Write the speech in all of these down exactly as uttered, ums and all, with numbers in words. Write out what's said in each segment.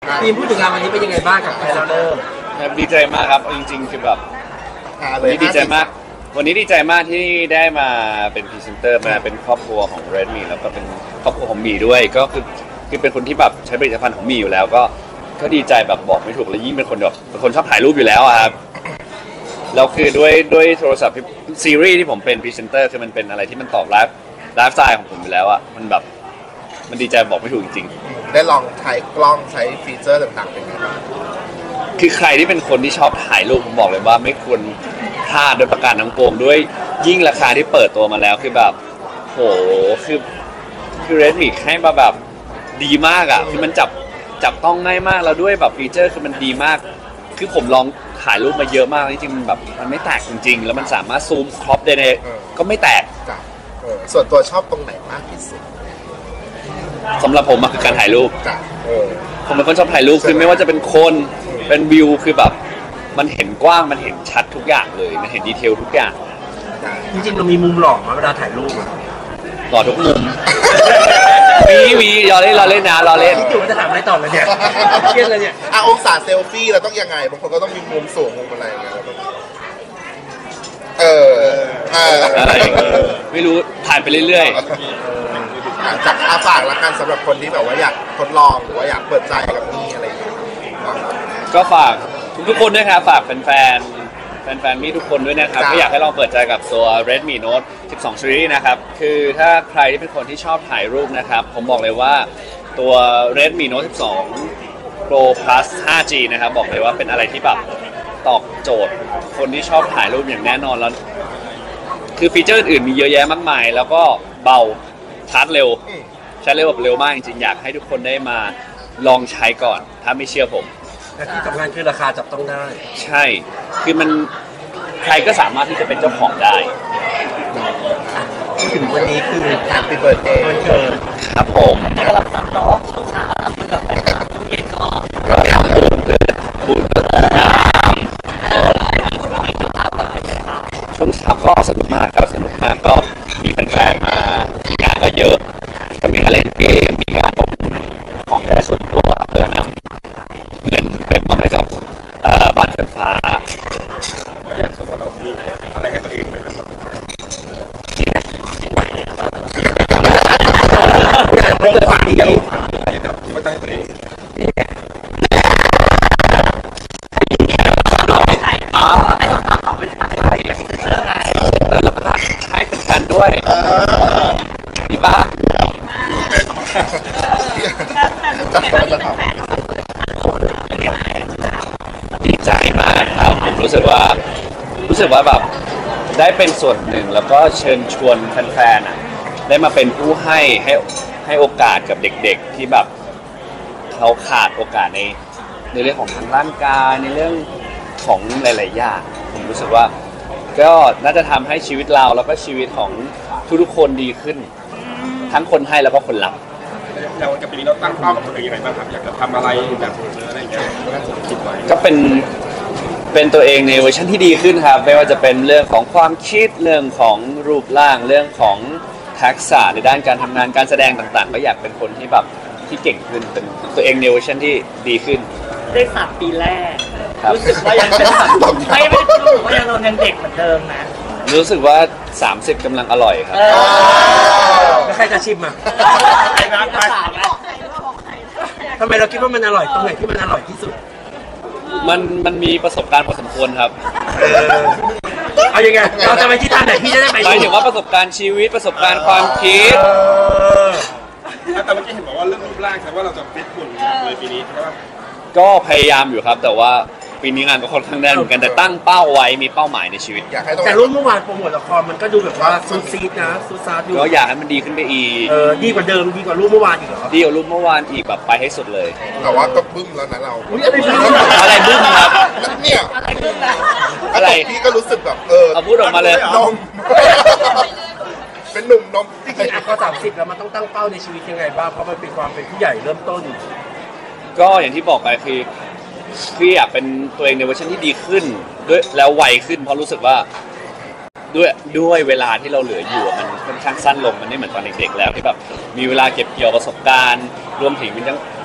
ทีมพูดถึงงานวันนี้เป็นยังไงบ้างกับไทเลอร์ดีใจมากครับจริงๆคือแบบวันนี้ดีใจมากวันนี้ดีใจมากที่ได้มาเป็นพรีเซนเตอร์มาเป็นครอบครัวของ Redmi แล้วก็เป็นครอบครัวของมีด้วยก็คือคือเป็นคนที่แบบใช้ผลิตภัณฑ์ของมีอยู่แล้วก็ก็ดีใจแบบบอกไม่ถูกเลยยิ่งเป็นคนแบบเป็นคนชอบถ่ายรูปอยู่แล้วครับแล้วคือด้วยด้วยโทรศัพท์ซีรีส์ที่ผมเป็นพรีเซนเตอร์คือมันเป็นอะไรที่มันตอบไลฟ์ไลฟ์สไตล์ของผมอยู่แล้วอ่ะมันแบบมันดีใจบอกไม่ถูกจริงๆได้ลองใช้กล้องใช้ฟีเจอร์ต่างๆเป็นไงบ้างคือใครที่เป็นคนที่ชอบถ่ายรูปผมบอกเลยว่าไม่ควรพลาดโดยประการทั้งปวงด้วยยิ่งราคาที่เปิดตัวมาแล้วคือแบบโหคือคือ Redmi ให้มาแบบดีมากอ่ะคือมันจับจับต้องง่ายมากแล้วด้วยแบบฟีเจอร์คือมันดีมากคือผมลองถ่ายรูปมาเยอะมากจริงๆมันแบบมันไม่แตกจริงๆแล้วมันสามารถซูมครอปได้ในก็ไม่แตกส่วนตัวชอบตรงไหนมากที่สุดสำหรับผมมันคือการถ่ายรูปผมเป็นคนชอบถ่ายรูปคือไม่ว่าจะเป็นคนเป็นวิวคือแบบมันเห็นกว้างมันเห็นชัดทุกอย่างเลยมันเห็นดีเทลทุกอย่างจริงๆเรามีมุมหล่อมาเวลาถ่ายรูปหล่อทุกมุมมีมีรอเล่นรอเล่นนะรอเล่นที่อยู่จะถามอะไรต่อเลยเนี่ยเครียดเลยเนี่ยอ่ะองศาเซลฟี่เราต้องยังไงบางคนก็ต้องมีมุมสูงมุมอะไรอย่างเงี้ยเอออะไรไม่รู้ถ่ายไปเรื่อยๆจากอาฝากละกันสำหรับคนที่แบบว่าอยากทดลองหรือว่าอยากเปิดใจกับนี่อะไรอย่างเงี้ยก็ฝากทุกๆคนด้วยครับฝากแฟนๆแฟนๆมีทุกคนด้วยนะครับก็อยากให้ลองเปิดใจกับตัว Redmi Note สิบสอง Series นะครับคือถ้าใครที่เป็นคนที่ชอบถ่ายรูปนะครับผมบอกเลยว่าตัว Redmi Note สิบสอง Pro Plus ไฟว์จี นะครับบอกเลยว่าเป็นอะไรที่แบบตอบโจทย์คนที่ชอบถ่ายรูปอย่างแน่นอนแล้วคือฟีเจอร์อื่นมีเยอะแยะมากมายแล้วก็เบาชาร์จเร็วใช้เร็วแบบเร็วมากจริงๆอยากให้ทุกคนได้มาลองใช้ก่อนถ้าไม่เชื่อผมและที่สำคัญคือราคาจับต้องได้ใช่คือมันใครก็สามารถที่จะเป็นเจ้าของได้ถึงวันนี้คือ Happy Birthday วันเกิดครับผมกำลังตัดต่อช่วงเช้าเมื่อกับไปทำทุเรียนก็เราทำบุญเพื่อบุญเพื่อช่วงเช้าก็สนุกมากครับสนุกมากก็มีแฟนๆมามีงานก็เยอะก็มีการเล่นเกมมีการของของแต่ส่วนตัวเพื่อนำเงินเป็นมาให้กับบ้านไฟฟ้าอย่างสมมติเรามีอะไรให้ตัวเองไหมครับเราจะฝันดีกันไม่ตั้งตัวเองใช้เป็นกันด้วยดีบ้าดีใจมากครับผมรู้สึกว่ารู้สึกว่าแบบได้เป็นส่วนหนึ่งแล้วก็เชิญชวนแฟนๆได้มาเป็นผู้ให้ให้ให้โอกาสกับเด็กๆที่แบบเขาขาดโอกาสในในเรื่องของทางร่างกายในเรื่องของหลายๆอย่างผมรู้สึกว่าก็น่าจะทำให้ชีวิตเราแล้วก็ชีวิตของทุกๆคนดีขึ้นทั้งคนให้แล้วก็คนรับแล้วกับปีนี้เราตั้งเป้ากับตัวเองยังไงบ้างครับอยากจะทำอะไรแบบอะไรอย่างเงี้ยคิดไว้ก็เป็นเป็นตัวเองในเวอร์ชันที่ดีขึ้นครับไม่ว่าจะเป็นเรื่องของความคิดเรื่องของรูปร่างเรื่องของทักษะในด้านการทำงานการแสดงต่างๆก็อยากเป็นคนที่แบบที่เก่งขึ้นเป็นตัวเองในเวอร์ชันที่ดีขึ้นได้สามปีแรกรู้สึกว่ายังเป็นแบบไม่ไม่รู้ว่ายังเรายังเด็กเหมือนเดิมนะรู้สึกว่าสามสิบกำลังอร่อยครับแล้วใครจะชิมอ่ะใครรักสามแล้วทำไมเราคิดว่ามันอร่อยตรงไหนที่มันอร่อยที่สุดมันมันมีประสบการณ์พอสมควรครับเอายังไงเราจะไปที่ท่าไหนพี่จะได้ไปหมายถึงว่าประสบการณ์ชีวิตประสบการณ์ความคิดแต่เมื่อกี้เห็นบอกว่าเรื่องรูปร่างแสดงว่าเราจะฟิตหุ่นเลยปีนี้ใช่ไหมก็พยายามอยู่ครับแต่ว่าปีนี้งานก็ค่อนข้างแน่นเหมือนกันแต่ตั้งเป้าไว้มีเป้าหมายในชีวิตแต่รุ่นเมื่อวานโปรโมทละครมันก็ดูแบบว่าซูซีดนะซูซาดอยู่ก็อยากให้มันดีขึ้นไปอีกเออดีกว่าเดิมดีกว่ารุ่นเมื่อวานอีกเหรอดีกว่ารุ่นเมื่อวานอีกแบบไปให้สุดเลยแต่ว่าก็บึ้มแล้วนะเราอะไรบึ้มครับเนี่ยอะไรบึ้มนะอะไรพี่ก็รู้สึกแบบเออเอาพูดออกมาเลยนมเป็นหนุ่มนมจริงๆพอสามสิบแล้วมันต้องตั้งเป้าในชีวิตยังไงบ้างเพราะมันเป็นความเป็นผู้ใหญ่เริ่มต้นก็อย่างที่บอกไปคือคืออยากเป็นตัวเองในเวอร์ชันที่ดีขึ้นด้วยแล้วไวขึ้นเพราะรู้สึกว่าด้วยด้วยเวลาที่เราเหลืออยู่มันค่อนข้างสั้นลงมันไม่เหมือนตอนเด็กๆแล้วที่แบบมีเวลาเก็บเกี่ยวประสบการณ์รวมถึงมันยัง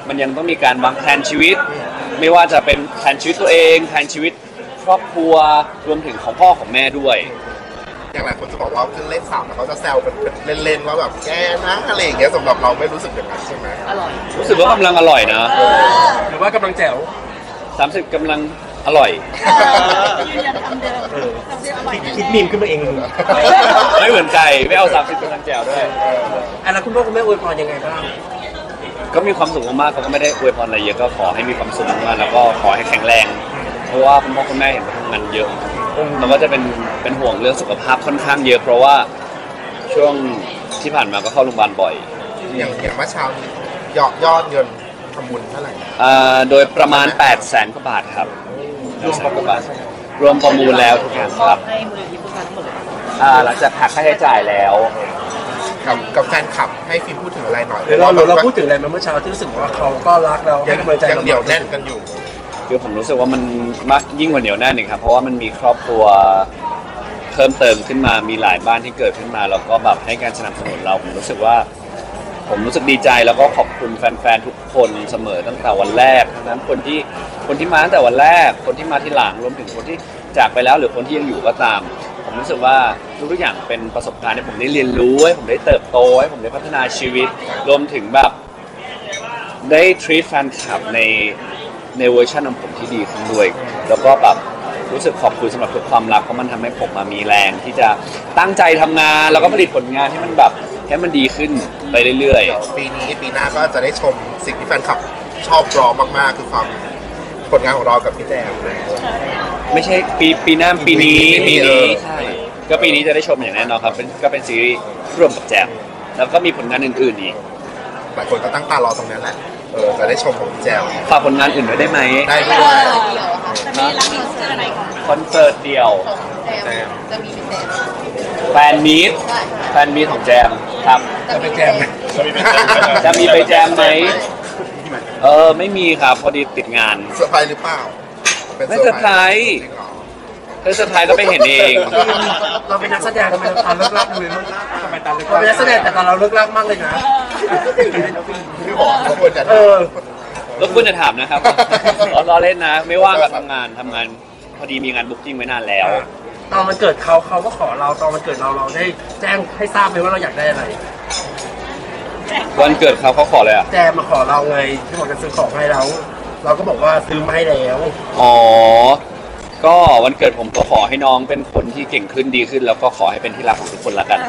มันยังต้องมีการวางแผนชีวิต ไม่ว่าจะเป็นแผนชีวิตตัวเองแผนชีวิตครอบครัวรวมถึงของพ่อของแม่ด้วยอย่างหลายคนจะบอกว่าขึ้นเลขสามแล้วเขาจะแซวเป็นเล่นๆว่าแบบแกนะอะไรอย่างเงี้ยสำหรับเราไม่รู้สึกอย่างนั้นใช่ไหมอร่อยรู้สึกว่ากำลังอร่อยนะหรือว่ากำลังแจ๋วสามสิบกำลังอร่อยยืนยันคำเดิมคิดมีมขึ้นมาเองไม่เหมือนไก่ไม่เอาสามสิบกำลังแจ๋วด้วยอันนั้นคุณพ่อคุณแม่อวยพรยังไงบ้างก็มีความสุขมากๆเขาก็ไม่ได้อวยพรอะไรเยอะก็ขอให้มีความสุขมากๆแล้วก็ขอให้แข็งแรงเพราะว่าคุณพ่อคุณแม่เห็นทำงานเยอะเราก็จะเป็นเป็นห่วงเรื่องสุขภาพค่อนข้างเยอะเพราะว่าช่วงที่ผ่านมาก็เข้าโรงพยาบาลบ่อยอย่างอย่างเมื่อเช้านี้ยอดยอดเงินทำบุญเท่าไหร่อ่าโดยประมาณแปดแสนกว่าบาทครับรวมประมูลรวมประมูลแล้วทุกอย่างครับให้มูลนิธิพุทธทั้งหมดเลยอ่าหลังจากหักค่าใช้จ่ายแล้วกับกับแฟนคลับให้ฟิล์มพูดถึงอะไรหน่อยเดี๋ยวเราเราพูดถึงอะไรมาเมื่อเช้าที่รู้สึกว่าเขาก็รักเราให้กำลังใจเราเดี่ยวแน่นกันอยู่คือผมรู้สึกว่ามันมากยิ่งกว่าเหนียวแน่นอีกครับเพราะว่ามันมีครอบครัวเพิ่มเติมขึ้นมามีหลายบ้านที่เกิดขึ้นมาแล้วก็แบบให้การสนับสนุนเราผมรู้สึกว่าผมรู้สึกดีใจแล้วก็ขอบคุณแฟนๆทุกคนเสมอตั้งแต่วันแรกทั้งนั้นคนที่คนที่มาตั้งแต่วันแรกคนที่มาที่หลังรวมถึงคนที่จากไปแล้วหรือคนที่ยังอยู่ก็ตามผมรู้สึกว่าทุกๆอย่างเป็นประสบการณ์ที่ผมได้เรียนรู้ให้ผมได้เติบโตให้ผมได้พัฒนาชีวิตรวมถึงแบบได้ treat แฟนคลับในในเวอร์ชันของผมที่ดีขึ้นด้วยแล้วก็แบบรู้สึกขอบคุณสำหรับทุกความรักเพราะมันทำให้ผมมามีแรงที่จะตั้งใจทำงานแล้วก็ผลิตผลงานที่มันแบบให้มันดีขึ้นไปเรื่อยๆปีนี้ปีหน้าก็จะได้ชมสิ่งที่แฟนคลับชอบรอมากๆคือความผลงานของเรากับพี่แจมไม่ใช่ปีปีหน้าปีนี้ปีนี้ใช่ก็ปีนี้จะได้ชมอย่างแน่นอนครับเป็นก็เป็นซีรีส์ร่วมกับแจมแล้วก็มีผลงานอื่นๆอีกหลายคนก็ตั้งตารอตรงนั้นแหละเออจะได้ชมของแจมฝากผลงานอื่นไว้ได้ไหมได้ด้วยจะมีรับมีคอนเสิร์ตอะไรก่อนคอนเสิร์ตเดี่ยวจะมีเป็นแจมแฟนมีตแฟนมีตของแจมครับจะไปแจมจะมีไปแจมไหมเออไม่มีครับพอดีติดงานเซอร์ไพรส์หรือเปล่าไม่เซอร์ไพรส์ถ้าเซอร์ไพรส์ก็ไปเห็นเองเราเป็นนักแสดงทำไมเราตามเลิกลักเลยทำไมตามเลิกลักเราเป็นนักแสดงแต่ตอนเราเลิกลักมากเลยนะพี่บอกเขาควรจะเออรบกวนจะถามนะครับรอเล่นนะไม่ว่างกับทำงานทำงานพอดีมีงานบุ๊กกิ้งไว้นานแล้วตอนมันเกิดเขาเขาก็ขอเราตอนมันเกิดเราเราได้แจ้งให้ทราบไหมว่าเราอยากได้อะไรวันเกิดเขาเขาขอเลยอ่ะแจมมาขอเราไงที่บอกจะซื้อของให้เราเราก็บอกว่าซื้อมาให้แล้วอ๋อก็วันเกิดผมก็ขอให้น้องเป็นคนที่เก่งขึ้นดีขึ้นแล้วก็ขอให้เป็นที่รักของทุกคนละกัน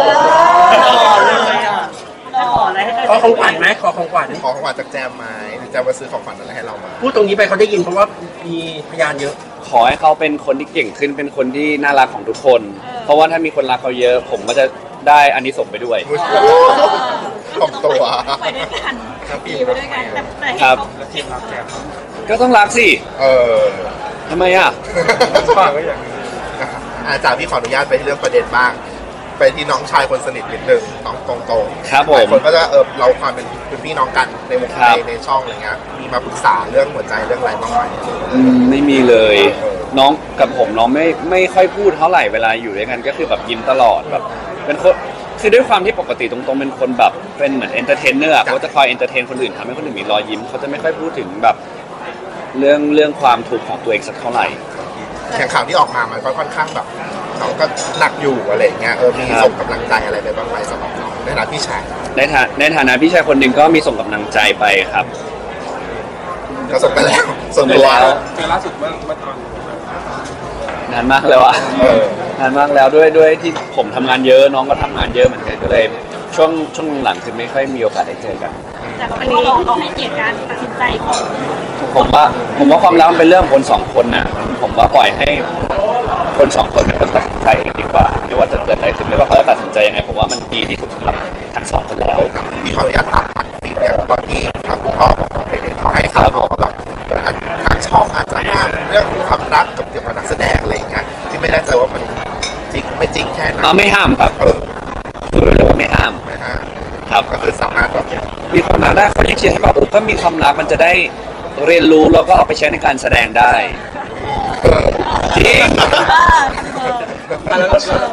ขออะไรขอของขวัญไหมขอของขวัญขอของขวัญจากแจมไหมแจมมาซื้อของขวัญอะไรให้เรามาพูดตรงนี้ไปเขาได้ยินเพราะว่ามีพยานเยอะขอให้เขาเป็นคนที่เก่งขึ้นเป็นคนที่น่ารักของทุกคนเพราะว่าถ้ามีคนรักเขาเยอะผมก็จะได้อานิสงส์ไปด้วยของตัวไปด้วยกันขี่ไปด้วยกันครับก็ต้องรักสิเออทำไมอ่ะฟังก็อย่างนี้อาจารย์พี่ขออนุญาตไปที่เรื่องประเด็นบ้างไปที่น้องชายคนสนิทนิดนึงต้องตรงๆครับผมคนก็จะเออเราความเป็นเป็นพี่น้องกันในวงการในช่องอะไรเงี้ยมีมาปรึกษาเรื่องหัวใจเรื่องอะไรบ้างไหมอืมไม่มีเลยน้องกับผมน้องไม่ไม่ค่อยพูดเท่าไหร่เวลาอยู่ด้วยกันก็คือแบบยิ้มตลอดแบบเป็นคนคือด้วยความที่ปกติตรงๆเป็นคนแบบเป็นเหมือนเอนเตอร์เทนเนอร์เขาจะคอยเอนเตอร์เทนคนอื่นทำให้คนอื่นมีรอยยิ้มเขาจะไม่ค่อยพูดถึงแบบเรื่องเรื่องความทุกข์ของตัวเองสักเท่าไหร่แข่งข่าวที่ออกมามันก็ค่อนข้างแบบเขาก็หนักอยู่อะไรเงี้ยเออมีส่งกำลังใจอะไรไปบ้างไหมสำหรับเราในฐานะพี่ชายในฐานะในฐานะพี่ชายคนหนึ่งก็มีส่งกำลังใจไปครับก็ส่งไปแล้วส่งไปแล้วเจอล่าสุดเมื่อเมื่อตอนนานมากแล้วอ่ะนานมากแล้วด้วยด้วยที่ผมทำงานเยอะน้องก็ทำงานเยอะเหมือนกันก็เลยช่วงช่วงหลังคือไม่ค่อยมีโอกาสได้เจอกันแต่วันนี้เราเราให้เกียรติการตัดสินใจของผมว่าผมว่าความรักมันเป็นเรื่องคนสองคนน่ะผมว่าปล่อยให้คนสองคนเป็นคนตัดสินใจเองดีกว่าไม่ว่าจะเกิดอะไรขึ้นไม่ว่าเขาจะตัดสินใจยังไงผมว่ามันดีที่สุดสำหรับทั้งสองคนแล้วมีขออนุญาตถามอีกอย่างตอนที่ทางคุณพ่อเขาให้ข่าวบอกว่าทางช่องอาจจะห้ามเรื่องความรักกับเกี่ยวกับนักแสดงอะไรอย่างเงี้ยที่ไม่แน่ใจว่ามันจริงไม่จริงแค่ไหนไม่ห้ามครับคือเรื่องไม่ห้ามครับก็คือสามารถแบบมีความรักได้เขาเชื่อให้แบบก็มีความรักมันจะได้เรียนรู้แล้วก็เอาไปใช้ในการแสดงได้จริง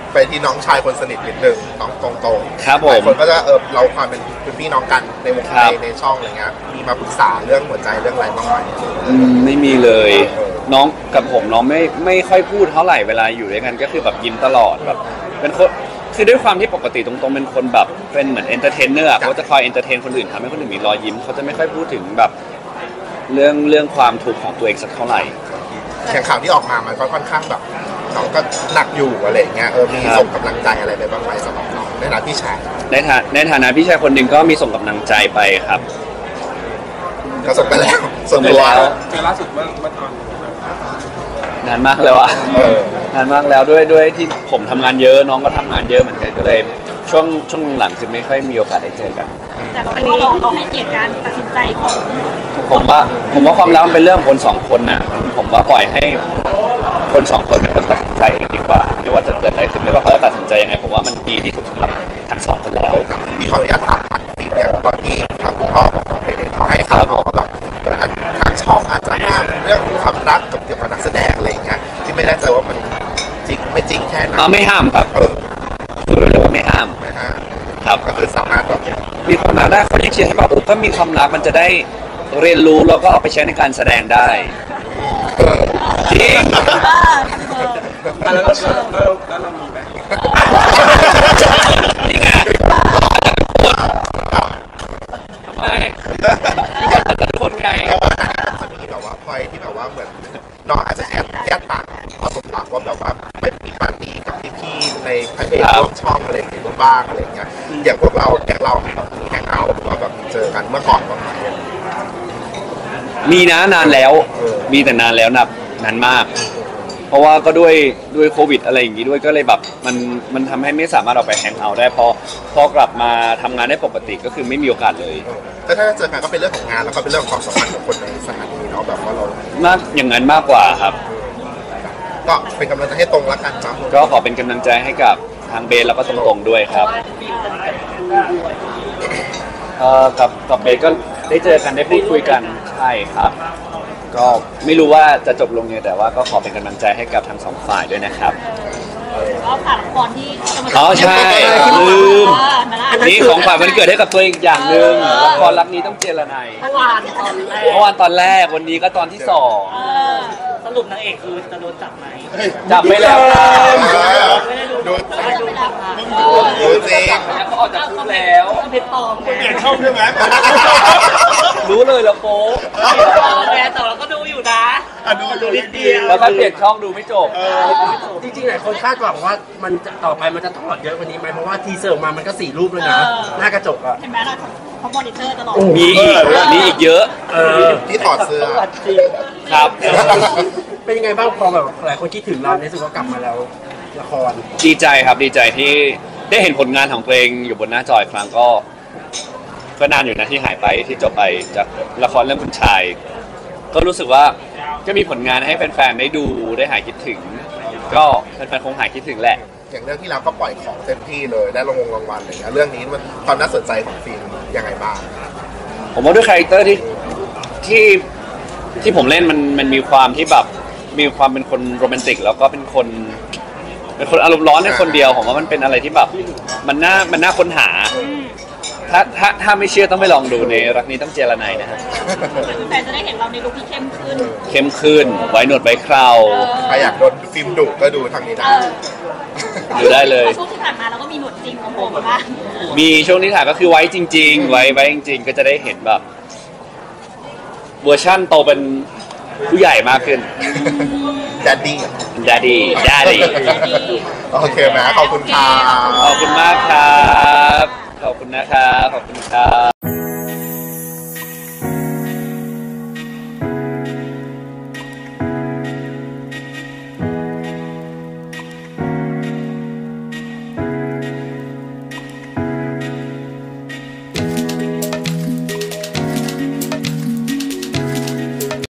ไปที่น้องชายคนสนิทนิดนึงน้องตรงๆครับผมหลายคนก็จะเออเราความเป็นเป็นพี่น้องกันในวงครัในบในช่องอะไรเงี้ยมีมาปรึกษาเรื่องหัวใจเรื่องอะไรบ้างไหมอืมไม่มีเลย น้องกับผมน้องไม่ไม่ค่อยพูดเท่าไหร่เวลาอยู่ด้วยกันก็คือแบบยิ้มตลอดแบบเป็นคนคือด้วยความที่ปกติตรงๆเป็นคนแบบเป็นเหมือนเอนเตอร์เทนเนอร์เขาจะคอยเอนเตอร์เทนคนอื่นทำให้คนอื่นมีรอยยิ้มเขาจะไม่ค่อยพูดถึงแบบเรื่องเรื่องความทุกข์ของตัวเองสักเท่าไหร่อย่างข่าวที่ออกมามันก็ค่อนข้างแบบน้องก็หนักอยู่อะไรเงี้ยเออมีส่งกำลังใจอะไรไปบ้างไหมสำหรับน้องในฐานะพี่ชายในฐาในฐานะพี่ชายคนหนึ่งก็มีส่งกำลังใจไปครับก็ส่งไปแล้วส่งไปแล้วเจอล่าสุดเมื่อเมื่อตอนนานมากแล้วอะเออนานมากแล้วด้วยด้วยที่ผมทำงานเยอะน้องก็ทำงานเยอะเหมือนกันก็เลยช่วงช่วงหลังจะไม่ค่อยมีโอกาสได้เจอกันแต่ก็เราเราให้เกียรติการตัดสินใจของผมว่าผมว่าความรักมันเป็นเรื่องคนสองคนน่ะผมว่าปล่อยให้คนสองคนเป็นคนตัดสินใจเองดีกว่าไม่ว่าจะเกิดอะไรขึ้นไม่ว่าเขาจะตัดสินใจยังไงผมว่ามันดีที่สุดสำหรับทั้งสองคนแล้วพี่ขออนุญาตถามอันนี้เนี่ยตอนที่ทางคุณพ่อของน้องไปเขาให้ข่าวบอกว่าแบบทางช่องอาจจะห้ามเรื่องความรักกับเกี่ยวกับนักแสดงอะไรอย่างเงี้ยที่ไม่แน่ใจว่ามันจริงไม่จริงแค่ไหนอ่าไม่ห้ามครับเออพูดเลยว่าไม่ห้ามนะฮะครับก็คือสามารถแบบมีความรักได้เขายังเชียร์ให้แบบเออถ้ามีความรักมันจะได้เรียนรู้แล้วก็เอาไปใช้ในการแสดงได้จริงแล้วแล้วแล้วแล้วเรามีไหมนี่ไงทำไมแต่คนไงจะมีแบบว่าพอยที่แบบว่าเหมือนน้องอาจจะแอบแอบปากพอสมปากว่าแบบว่าไม่มีปาร์ตี้กับพี่ๆในพระเอกร่วมช่องอะไรอย่างเงี้ยบ้างอะไรอย่างเงี้ยอย่างพวกเราแกเราแข่งเอาหรือว่าแบบเจอกันเมื่อก่อนบ้างไหมมีนะนานแล้ว มีแต่นานแล้วนับนานมาก เพราะว่าก็ด้วยด้วยโควิดอะไรอย่างงี้ด้วยก็เลยแบบมันมันทำให้ไม่สามารถออกไปแฮงเอาท์ได้พอพอกลับมาทำงานได้ปกติก็คือไม่มีโอกาสเลยแต่ถ้าเจอกันก็เป็นเรื่องของงานแล้วก็เป็นเรื่องของความสัมพันธ์ของคนในสถานีเนาะแบบว่าเรามากอย่างนั้นมากกว่าครับก็เป็นกำลังใจให้ตรงละกันจ้ะก็ขอเป็นกำลังใจให้กับทางเบสแล้วก็ตรงๆด้วยครับเอ่อกับกับเบสก็ได้เจอกันได้พูดคุยกันใช่ครับ ก็ไม่รู้ว่าจะจบลงยังไงแต่ว่าก็ขอเป็นกำลังใจให้กับทั้งสองฝ่ายด้วยนะครับก็ผ่านละครที่จะมาอ๋อใช่ลืมเออมาละนี่ของขวัญวันเกิดให้กับตัวเองอีกอย่างหนึ่งละครรักนี้ต้องเจรไนยเมื่อวานตอนแรกเมื่อวานตอนแรกวันนี้ก็ตอนที่สองเออสรุปนางเอกคือจะโดนจับไหมจับไม่แล้วครับไม่ได้ดูดูไม่ได้ดูค่ะดูจริงแล้วเขาออกจากคุกแล้วเอาไปปลอมไงเปลี่ยนช่องใช่ไหมรู้เลยแล้วโป๊ะแกแต่เราก็ดูอยู่นะอ่ะดูดูนิดเดียวแล้วถ้าเปลี่ยนช่องดูไม่จบจริงๆหลายคนคาดหวังว่ามันจะต่อไปมันจะถอดเยอะกว่านี้ไหมเพราะว่าทีเซอร์ออกมามันก็สี่รูปเลยนะหน้ากระจกอ่ะเห็นไหมเราเขามอนิเตอร์ตลอดมีอีกมีอีกเยอะเออที่ถอดเสื้อครับเป็นยังไงบ้างพอแบบหลายคนคิดถึงเราในสุดก็กลับมาแล้วละครดีใจครับดีใจที่ได้เห็นผลงานของตัวเองอยู่บนหน้าจออีกครั้งก็ก็นานอยู่นะที่หายไปที่จบไปจากละครเรื่องคุณชาย ก็รู้สึกว่าก็มีผลงานให้แฟนๆได้ดูได้หายคิดถึง ก็แฟนๆคงหายคิดถึงแหละอย่างเรื่องที่เราก็ปล่อยของเต็มที่เลยได้รางวงรางวัลอะไรเงี้ยเรื่องนี้มันความน่าสนใจของฟิล์มยังไงบ้างผมว่าด้วยคาแรคเตอร์ที่ที่ที่ผมเล่นมันมันมีความที่แบบมีความเป็นคนโรแมนติกแล้วก็เป็นคนเป็นคนอารมณ์ร้อนในคนเดียวผมว่ามันเป็นอะไรที่แบบมันน่ามันน่าค้นหา ถ้าถ้าถ้าไม่เชื่อต้องไปลองดูในรักนี้ต้องเจรไนยนะฮะแต่จะได้เห็นเราในลุคที่เข้มขึ้นเข้มขึ้นไว้หนวดไว้เคราใครอยากโดนฟิล์มดุก็ดูทางนี้เอนะอดูได้เลยช่วงที่ผ่านมาเราก็มีหนวดจริงของผมบ้างมีช่วงที่ถ่ายก็คือไว้จริง ๆ ไว้ไว้จริง ๆ ก็จะได้เห็นแบบเวอร์ชั่นโตเป็นผู้ใหญ่มากขึ้นดัดดี้ Daddy Daddy โอเคไหมขอบคุณค่ะขอบคุณมากครับ ขอบคุณนะครับ ขอบคุณครับ